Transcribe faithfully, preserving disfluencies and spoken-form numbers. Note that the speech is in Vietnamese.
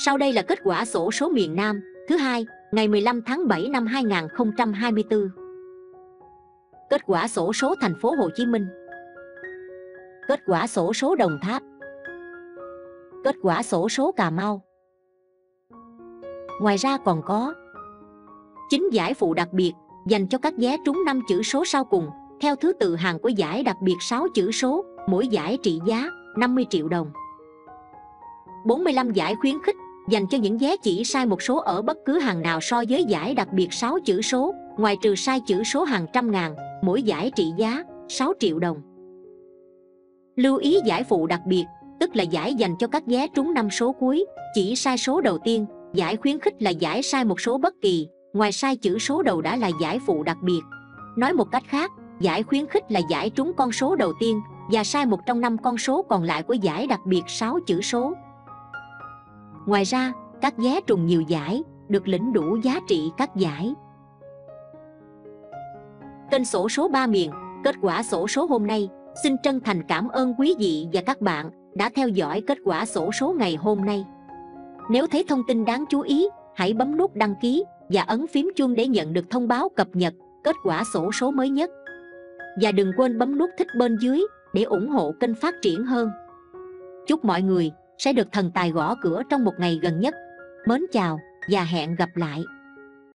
Sau đây là kết quả xổ số miền Nam thứ hai, ngày mười lăm tháng bảy năm hai nghìn không trăm hai mươi tư. Kết quả xổ số thành phố Hồ Chí Minh. Kết quả xổ số Đồng Tháp. Kết quả xổ số Cà Mau. Ngoài ra còn có chín giải phụ đặc biệt dành cho các vé trúng năm chữ số sau cùng theo thứ tự hàng của giải đặc biệt sáu chữ số, mỗi giải trị giá năm mươi triệu đồng. bốn mươi lăm giải khuyến khích dành cho những vé chỉ sai một số ở bất cứ hàng nào so với giải đặc biệt sáu chữ số, ngoài trừ sai chữ số hàng trăm ngàn, mỗi giải trị giá sáu triệu đồng. Lưu ý giải phụ đặc biệt, tức là giải dành cho các vé trúng năm số cuối, chỉ sai số đầu tiên. Giải khuyến khích là giải sai một số bất kỳ, ngoài sai chữ số đầu đã là giải phụ đặc biệt. Nói một cách khác, giải khuyến khích là giải trúng con số đầu tiên và sai một trong năm con số còn lại của giải đặc biệt sáu chữ số. Ngoài ra, các vé trùng nhiều giải được lĩnh đủ giá trị các giải. Kênh xổ số ba miền, kết quả xổ số hôm nay. Xin chân thành cảm ơn quý vị và các bạn đã theo dõi kết quả xổ số ngày hôm nay. Nếu thấy thông tin đáng chú ý, hãy bấm nút đăng ký và ấn phím chuông để nhận được thông báo cập nhật kết quả xổ số mới nhất. Và đừng quên bấm nút thích bên dưới để ủng hộ kênh phát triển hơn. Chúc mọi người sẽ được thần tài gõ cửa trong một ngày gần nhất. Mến chào và hẹn gặp lại.